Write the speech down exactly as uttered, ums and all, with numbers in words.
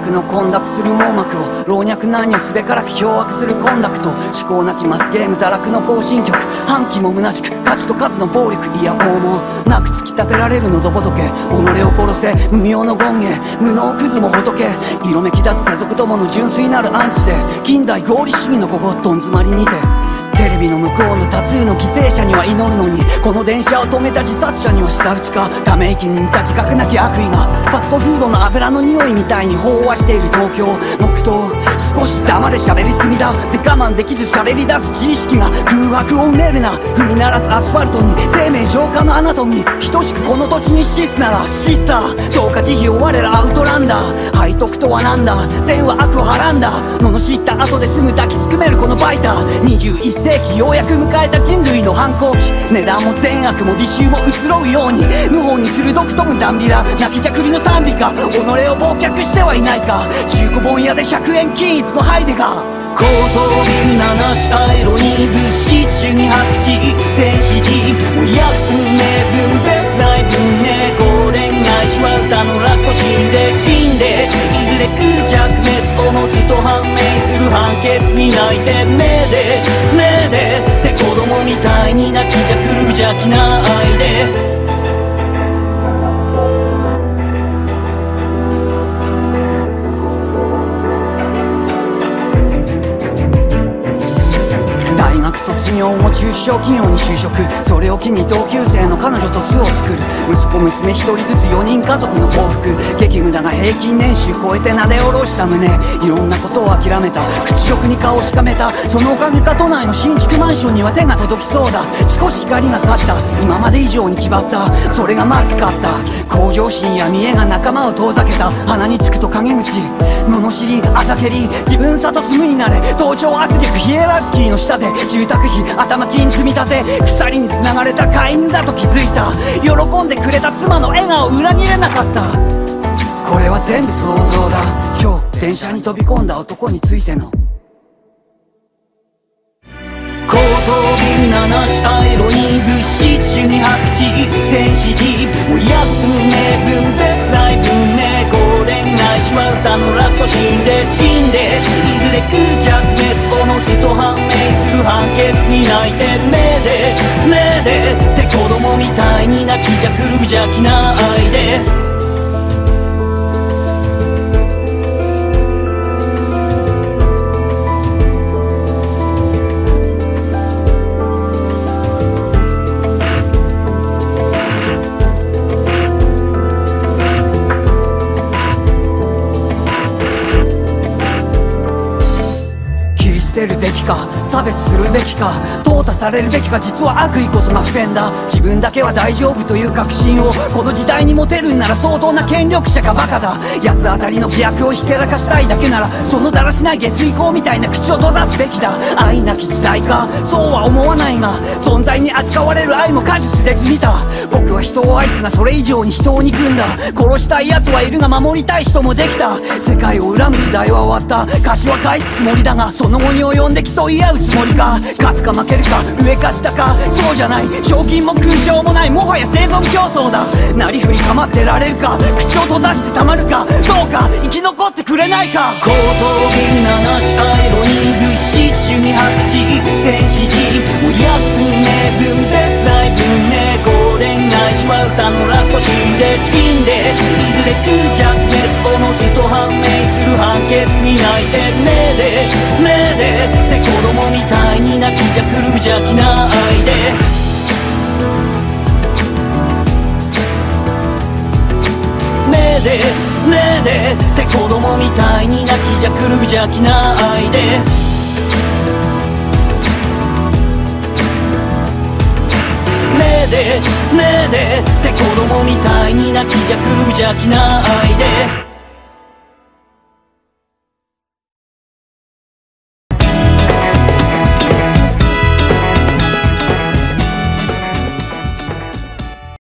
悪の混濁する網膜を老若男女すべからく凶悪するコンダクト、思考なきマスゲーム堕落の行進曲、反旗も虚しく価値と数の暴力、いや拷問なく突き立てられる喉仏、己を殺せ無名の権限、無能クズも仏、色めき立つ世俗どもの純粋なるアンチで、近代合理主義のここどん詰まりにて、テレビの向こうの多数の犠牲者には祈るのに、この電車を止めた自殺者には舌打ちか、ため息に似た自覚なき悪意がファストフードの油の匂いみたいに飽和している東京。黙祷、少し黙れ喋りすぎだで我慢できず喋り出す自意識が空白を埋めるな、踏み鳴らすアスファルトに生命浄化のアナトミー、等しくこの土地に死すならシスター、どうか慈悲を我らアウトランダー、背徳とはなんだ、善は悪をはらんだ、罵った後で済む抱きすくめるこのバイター、にじゅういっ世紀ようやく迎えた人類の反抗期、値段も善悪も美醜も移ろうように無法に鋭く飛ぶダンビラ、泣きじゃくりの賛美か、己を忘却してはいないか、中古本屋でひゃくえん均一のハイデガー、構造ビルななしアイロニー、物質主義白痴センシティブ燃やす運命分別ない文明、後恋愛しは歌のラストシーンで死んで、いずれ来る着滅おのずと判明する判決に泣いて目で目でって子供みたいに泣きじゃくる邪気ないで、卒業後中小企業に就職、それを機に同級生の彼女と巣を作る、息子娘一人ずつよにん家族の幸福、激務だが平均年収超えてなで下ろした胸、いろんなことを諦めた口欲に顔をしかめた、そのおかげか都内の新築マンションには手が届きそうだ、少し光が差した今まで以上に気張った、それがまずかった、向上心や見栄が仲間を遠ざけた、鼻につくと陰口罵りあざけり、自分さと住むになれ、同調圧力ヒエラルキーの下で住宅費頭金積み立て、鎖に繋がれた飼い犬だと気づいた、喜んでくれた妻の笑顔を裏切れなかった、これは全部想像だ、今日電車に飛び込んだ男についての構造ビルななしアイロニー、物質主義白痴センシティブ燃やす運命分別ない文明、後恋愛しは歌のラストシーンで死んで、いずれ来る着滅おのずと判明する判決に泣いて目で目でって子供みたいに泣きじゃくる邪気ないで、捨てるべきか差別するべきか淘汰されるべきか、実は悪意こそが不変だ、自分だけは大丈夫という確信をこの時代に持てるんなら相当な権力者がバカだ、八つ当たりの疑惑をひけらかしたいだけなら、そのだらしない下水溝みたいな口を閉ざすべきだ、愛なき時代かそうは思わないが、存在に扱われる愛も果実で見た、僕は人を愛すがそれ以上に人を憎んだ、殺したい奴はいるが守りたい人もできた、世界を恨む時代は終わった、柏返すつもりだがその後に及んで競い合うつもりか、勝つか負けるか上か下か、そうじゃない、賞金も勲章もない、もはや生存競争だ、なりふり構ってられるか、口を閉ざしてたまるか、どうか生き残ってくれないか、構造ビルななしアイロニー、物質主義白痴センシティブ燃やす運命分別ない文明、後恋愛しは歌のラストシーンで死んで、いずれ来る着滅おのずと判明する判決に泣いて目で目でって子供みたいに泣きじゃくる邪気ないで、目で目でって子供みたいに泣きじゃくる邪気ないで、目で目でって子供みたいに泣きじゃくる邪気ないで。